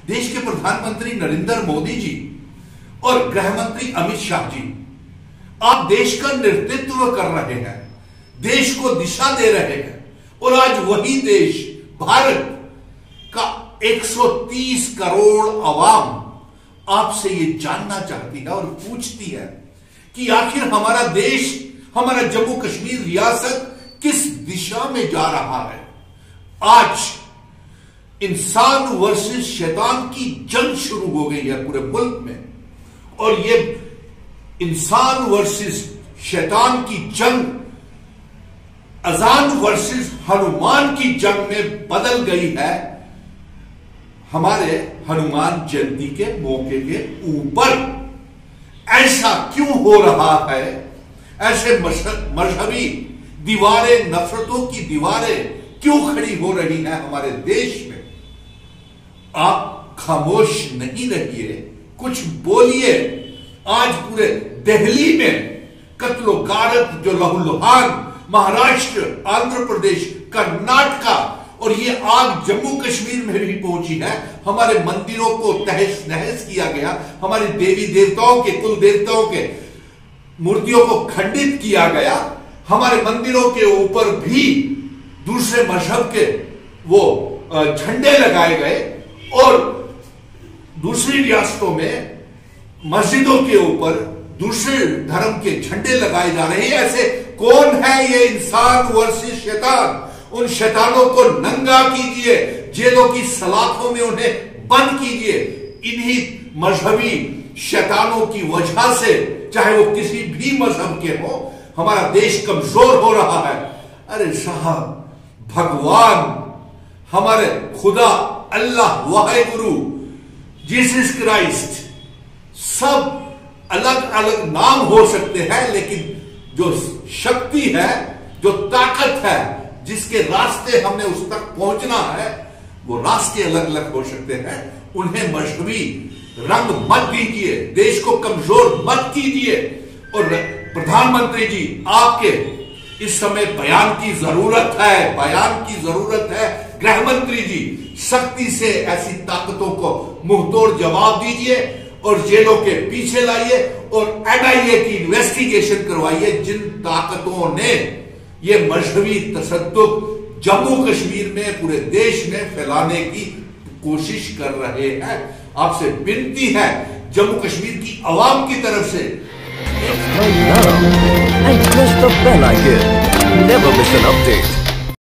देश के प्रधानमंत्री नरेंद्र मोदी जी और गृह मंत्री अमित शाह जी, आप देश का नेतृत्व कर रहे हैं, देश को दिशा दे रहे हैं, और आज वही देश भारत का 130 करोड़ अवाम आपसे ये जानना चाहती है और पूछती है कि आखिर हमारा देश, हमारा जम्मू कश्मीर रियासत किस दिशा में जा रहा है। आज इंसान वर्सेस शैतान की जंग शुरू हो गई है पूरे मुल्क में, और ये इंसान वर्सेस शैतान की जंग अजान वर्सेस हनुमान की जंग में बदल गई है हमारे हनुमान जयंती के मौके के ऊपर। ऐसा क्यों हो रहा है? ऐसे मजहबी दीवारें, नफरतों की दीवारें क्यों खड़ी हो रही हैं हमारे देश में? आप खामोश नहीं रहिए, कुछ बोलिए। आज पूरे दिल्ली में कत्लो गारत जो लहूलुहान, महाराष्ट्र, आंध्र प्रदेश, कर्नाटका, और ये आग जम्मू कश्मीर में भी पहुंची है। हमारे मंदिरों को तहस नहस किया गया, हमारे देवी देवताओं के, कुल देवताओं के मूर्तियों को खंडित किया गया, हमारे मंदिरों के ऊपर भी दूसरे मजहब के वो झंडे लगाए गए, और दूसरी रियासतों में मस्जिदों के ऊपर दूसरे धर्म के झंडे लगाए जा रहे हैं। ऐसे कौन है ये इंसान वर्सेस शैतान? उन शैतानों को नंगा कीजिए, जेलों की सलाखों में उन्हें बंद कीजिए। इन्हीं मजहबी शैतानों की वजह से, चाहे वो किसी भी मजहब के हो, हमारा देश कमजोर हो रहा है। अरे साहब, भगवान, हमारे खुदा, अल्लाह, वाहेगुरु, जीसस क्राइस्ट, सब अलग अलग नाम हो सकते हैं, लेकिन जो शक्ति है, जो ताकत है, जिसके रास्ते हमने उस तक पहुंचना है, वो रास्ते अलग अलग हो सकते हैं। उन्हें मजहबी रंग मत दीजिए, देश को कमजोर मत कीजिए। और प्रधानमंत्री जी, आपके इस समय बयान की जरूरत है, बयान की जरूरत है। गृह मंत्री जी, सख्ती से ऐसी ताकतों को मुंहतोड़ जवाब दीजिए और जेलों के पीछे लाइए, और NIA की इन्वेस्टिगेशन करवाइए। जिन ताकतों ने ये मजहबी तशद्दुद जम्मू कश्मीर में, पूरे देश में फैलाने की कोशिश कर रहे हैं, आपसे विनती है जम्मू कश्मीर की आवाम की तरफ से, and press the bell icon. Never miss an update.